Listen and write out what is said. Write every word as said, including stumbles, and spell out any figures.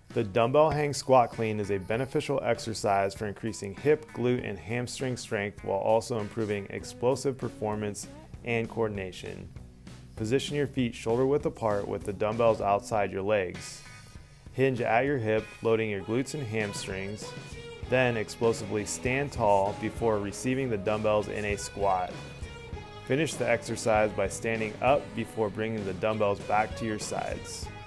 The dumbbell hang squat clean is a beneficial exercise for increasing hip, glute, and hamstring strength while also improving explosive performance and coordination. Position your feet shoulder width apart with the dumbbells outside your legs. Hinge at your hip, loading your glutes and hamstrings. Then explosively stand tall before receiving the dumbbells in a squat. Finish the exercise by standing up before bringing the dumbbells back to your sides.